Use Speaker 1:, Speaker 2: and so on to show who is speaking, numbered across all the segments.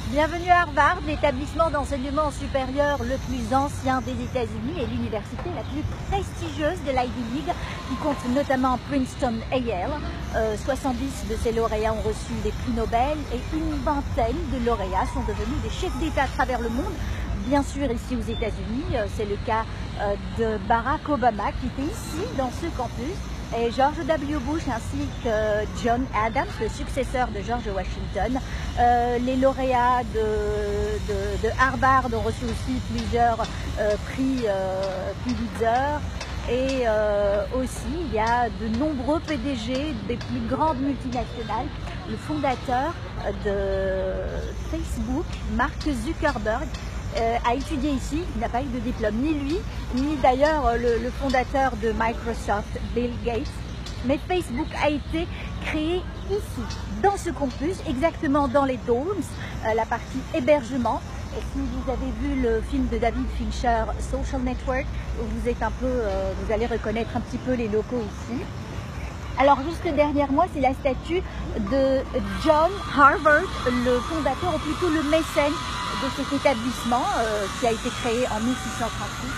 Speaker 1: Bienvenue à Harvard, l'établissement d'enseignement supérieur le plus ancien des États-Unis et l'université la plus prestigieuse de l'Ivy League, qui compte notamment Princeton et Yale. 70 de ses lauréats ont reçu des prix Nobel et une vingtaine de lauréats sont devenus des chefs d'État à travers le monde. Bien sûr, ici aux États-Unis, c'est le cas de Barack Obama qui était ici dans ce campus. Et George W. Bush ainsi que John Adams, le successeur de George Washington. Les lauréats de Harvard ont reçu aussi plusieurs prix Pulitzer. Et aussi, il y a de nombreux PDG des plus grandes multinationales. Le fondateur de Facebook, Mark Zuckerberg, a étudié ici, il n'a pas eu de diplôme, ni lui, ni d'ailleurs le fondateur de Microsoft, Bill Gates. Mais Facebook a été créé ici, dans ce campus, exactement dans les dorms, la partie hébergement. Et si vous avez vu le film de David Fincher, Social Network, vous êtes vous allez reconnaître un petit peu les locaux ici. Alors juste derrière moi, c'est la statue de John Harvard, le fondateur, ou plutôt le mécène de cet établissement qui a été créé en 1638.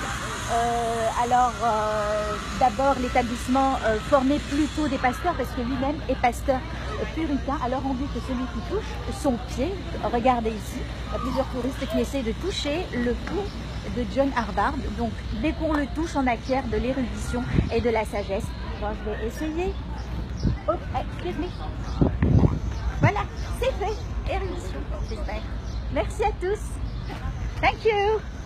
Speaker 1: D'abord, l'établissement formait plutôt des pasteurs parce que lui-même est pasteur puritain. Alors on dit que celui qui touche son pied, regardez ici, il y a plusieurs touristes qui essaient de toucher le cou de John Harvard. Donc dès qu'on le touche, on acquiert de l'érudition et de la sagesse. Bon, je vais essayer. Oh, excuse me. Voilà, c'est fait. Érudition, j'espère. Merci à tous. Thank you.